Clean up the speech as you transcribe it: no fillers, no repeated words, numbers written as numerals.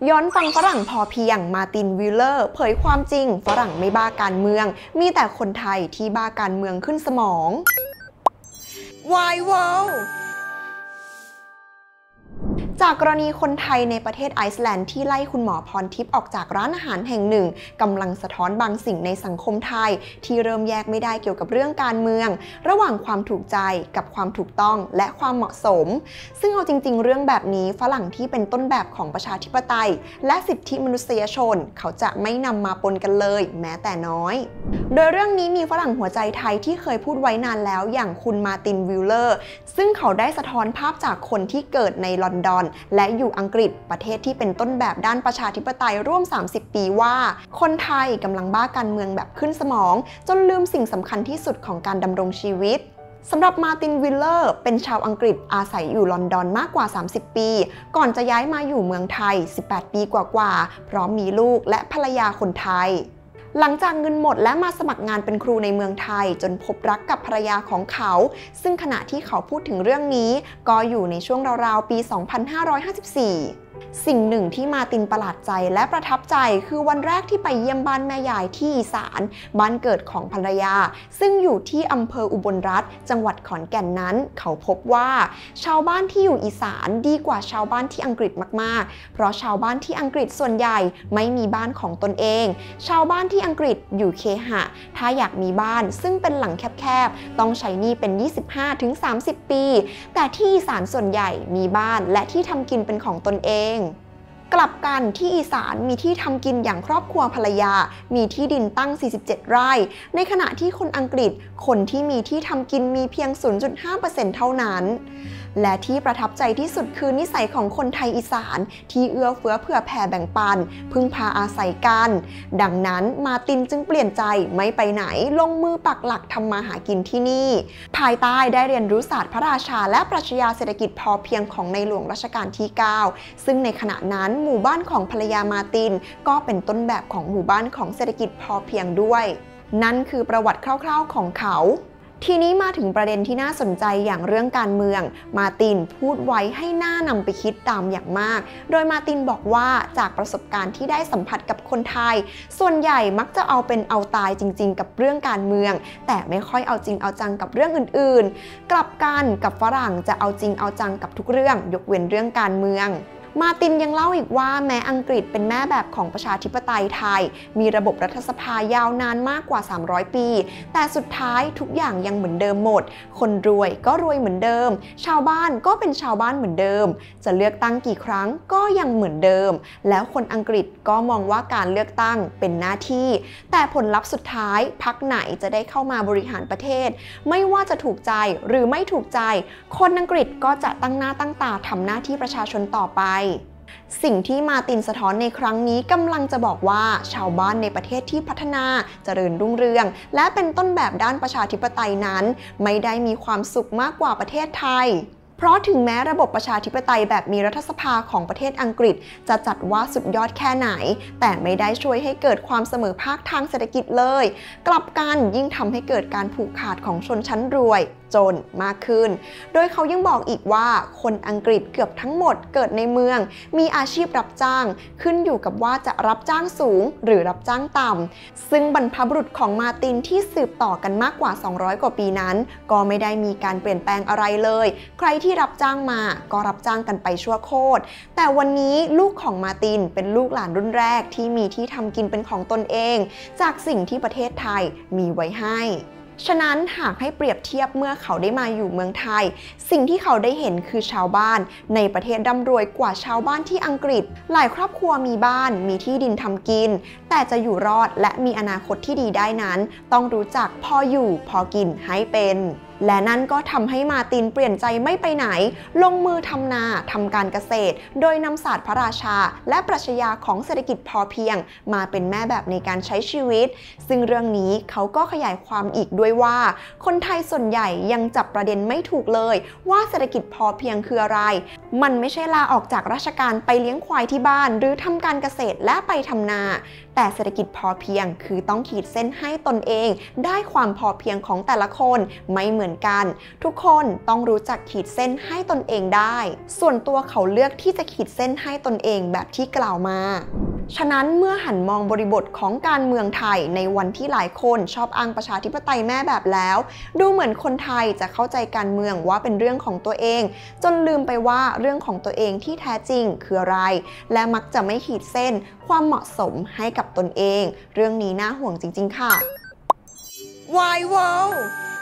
ย้อนฟังฝรั่งพอเพียงมาร์ตินวิลเลอร์เผยความจริงฝรั่งไม่บ้าการเมืองมีแต่คนไทยที่บ้าการเมืองขึ้นสมอง Why wowจากกรณีคนไทยในประเทศไอซ์แลนด์ที่ไล่คุณหมอพรทิพย์ออกจากร้านอาหารแห่งหนึ่งกำลังสะท้อนบางสิ่งในสังคมไทยที่เริ่มแยกไม่ได้เกี่ยวกับเรื่องการเมืองระหว่างความถูกใจกับความถูกต้องและความเหมาะสมซึ่งเอาจริงๆเรื่องแบบนี้ฝรั่งที่เป็นต้นแบบของประชาธิปไตยและสิทธิมนุษยชนเขาจะไม่นำมาปนกันเลยแม้แต่น้อยโดยเรื่องนี้มีฝรั่งหัวใจไทยที่เคยพูดไว้นานแล้วอย่างคุณมาร์ตินวิลเลอร์ซึ่งเขาได้สะท้อนภาพจากคนที่เกิดในลอนดอนและอยู่อังกฤษประเทศที่เป็นต้นแบบด้านประชาธิปไตยร่วม30ปีว่าคนไทยกำลังบ้าการเมืองแบบขึ้นสมองจนลืมสิ่งสำคัญที่สุดของการดำรงชีวิตสำหรับมาร์ตินวิลเลอร์เป็นชาวอังกฤษอาศัยอยู่ลอนดอนมากกว่า30ปีก่อนจะย้ายมาอยู่เมืองไทย18ปีกว่าๆพร้อมมีลูกและภรรยาคนไทยหลังจากเงินหมดและมาสมัครงานเป็นครูในเมืองไทยจนพบรักกับภรรยาของเขาซึ่งขณะที่เขาพูดถึงเรื่องนี้ก็อยู่ในช่วงราวๆปี2554สิ่งหนึ่งที่มาร์ตินประหลาดใจและประทับใจคือวันแรกที่ไปเยี่ยมบ้านแม่ยายที่อีสานบ้านเกิดของภรรยาซึ่งอยู่ที่อำเภออุบลรัตน์จังหวัดขอนแก่นนั้นเขาพบว่าชาวบ้านที่อยู่อีสานดีกว่าชาวบ้านที่อังกฤษมากๆเพราะชาวบ้านที่อังกฤษส่วนใหญ่ไม่มีบ้านของตนเองชาวบ้านที่อังกฤษอยู่เคหะถ้าอยากมีบ้านซึ่งเป็นหลังแคบๆต้องใช้หนี้เป็น 25-30 ปีแต่ที่อีสานส่วนใหญ่มีบ้านและที่ทำกินเป็นของตนเองกลับกันที่อีสานมีที่ทำกินอย่างครอบครัวภรรยามีที่ดินตั้ง47ไร่ในขณะที่คนอังกฤษคนที่มีที่ทำกินมีเพียง 0.5% เท่านั้นและที่ประทับใจที่สุดคือนิสัยของคนไทยอีสานที่เอื้อเฟื้อเผื่อแผ่แบ่งปันพึ่งพาอาศัยกันดังนั้นมาร์ตินจึงเปลี่ยนใจไม่ไปไหนลงมือปักหลักทำมาหากินที่นี่ภายใต้ได้เรียนรู้ศาสตร์พระราชาและปรัชญาเศรษฐกิจพอเพียงของในหลวงรัชกาลที่ 9ซึ่งในขณะนั้นหมู่บ้านของภรรยามาร์ตินก็เป็นต้นแบบของหมู่บ้านของเศรษฐกิจพอเพียงด้วยนั่นคือประวัติคร่าวๆของเขาทีนี้มาถึงประเด็นที่น่าสนใจอย่างเรื่องการเมืองมาร์ตินพูดไว้ให้น่านำไปคิดตามอย่างมากโดยมาร์ตินบอกว่าจากประสบการณ์ที่ได้สัมผัสกับคนไทยส่วนใหญ่มักจะเอาเป็นเอาตายจริงๆกับเรื่องการเมืองแต่ไม่ค่อยเอาจริงเอาจังกับเรื่องอื่นๆกลับกันกับฝรั่งจะเอาจริงเอาจังกับทุกเรื่องยกเว้นเรื่องการเมืองมาร์ตินยังเล่าอีกว่าแม้อังกฤษเป็นแม่แบบของประชาธิปไตยไทยมีระบบรัฐสภายาวนานมากกว่า300ปีแต่สุดท้ายทุกอย่างยังเหมือนเดิมหมดคนรวยก็รวยเหมือนเดิมชาวบ้านก็เป็นชาวบ้านเหมือนเดิมจะเลือกตั้งกี่ครั้งก็ยังเหมือนเดิมแล้วคนอังกฤษก็มองว่าการเลือกตั้งเป็นหน้าที่แต่ผลลัพธ์สุดท้ายพรรคไหนจะได้เข้ามาบริหารประเทศไม่ว่าจะถูกใจหรือไม่ถูกใจคนอังกฤษก็จะตั้งหน้าตั้งตาทำหน้าที่ประชาชนต่อไปสิ่งที่มาร์ตินสะท้อนในครั้งนี้กำลังจะบอกว่าชาวบ้านในประเทศที่พัฒนาเจริญรุ่งเรืองและเป็นต้นแบบด้านประชาธิปไตยนั้นไม่ได้มีความสุขมากกว่าประเทศไทยเพราะถึงแม้ระบบประชาธิปไตยแบบมีรัฐสภาของประเทศอังกฤษจะจัดว่าสุดยอดแค่ไหนแต่ไม่ได้ช่วยให้เกิดความเสมอภาคทางเศรษฐกิจเลยกลับกันยิ่งทำให้เกิดการผูกขาดของชนชั้นรวยจนมากขึ้นโดยเขายังบอกอีกว่าคนอังกฤษเกือบทั้งหมดเกิดในเมืองมีอาชีพรับจ้างขึ้นอยู่กับว่าจะรับจ้างสูงหรือรับจ้างต่ำซึ่งบรรพบุรุษของมาร์ตินที่สืบต่อกันมากกว่า200กว่าปีนั้นก็ไม่ได้มีการเปลี่ยนแปลงอะไรเลยใครที่รับจ้างมาก็รับจ้างกันไปชั่วโคตรแต่วันนี้ลูกของมาร์ตินเป็นลูกหลานรุ่นแรกที่มีที่ทำกินเป็นของตนเองจากสิ่งที่ประเทศไทยมีไว้ให้ฉะนั้นหากให้เปรียบเทียบเมื่อเขาได้มาอยู่เมืองไทยสิ่งที่เขาได้เห็นคือชาวบ้านในประเทศร่ำรวยกว่าชาวบ้านที่อังกฤษหลายครอบครัวมีบ้านมีที่ดินทำกินแต่จะอยู่รอดและมีอนาคตที่ดีได้นั้นต้องรู้จักพออยู่พอกินให้เป็นและนั่นก็ทำให้มาร์ตินเปลี่ยนใจไม่ไปไหนลงมือทำนาทำการเกษตรโดยนำศาสตร์พระราชาและปรัชญาของเศรษฐกิจพอเพียงมาเป็นแม่แบบในการใช้ชีวิตซึ่งเรื่องนี้เขาก็ขยายความอีกด้วยว่าคนไทยส่วนใหญ่ยังจับประเด็นไม่ถูกเลยว่าเศรษฐกิจพอเพียงคืออะไรมันไม่ใช่ลาออกจากราชการไปเลี้ยงควายที่บ้านหรือทำการเกษตรและไปทำนาแต่เศรษฐกิจพอเพียงคือต้องขีดเส้นให้ตนเองได้ความพอเพียงของแต่ละคนไม่เหมือนอนกัน ทุกคนต้องรู้จักขีดเส้นให้ตนเองได้ส่วนตัวเขาเลือกที่จะขีดเส้นให้ตนเองแบบที่กล่าวมาฉะนั้นเมื่อหันมองบริบทของการเมืองไทยในวันที่หลายคนชอบอ้างประชาธิปไตยแม่แบบแล้วดูเหมือนคนไทยจะเข้าใจการเมืองว่าเป็นเรื่องของตัวเองจนลืมไปว่าเรื่องของตัวเองที่แท้จริงคืออะไรและมักจะไม่ขีดเส้นความเหมาะสมให้กับตนเองเรื่องนี้น่าห่วงจริงๆค่ะ Why World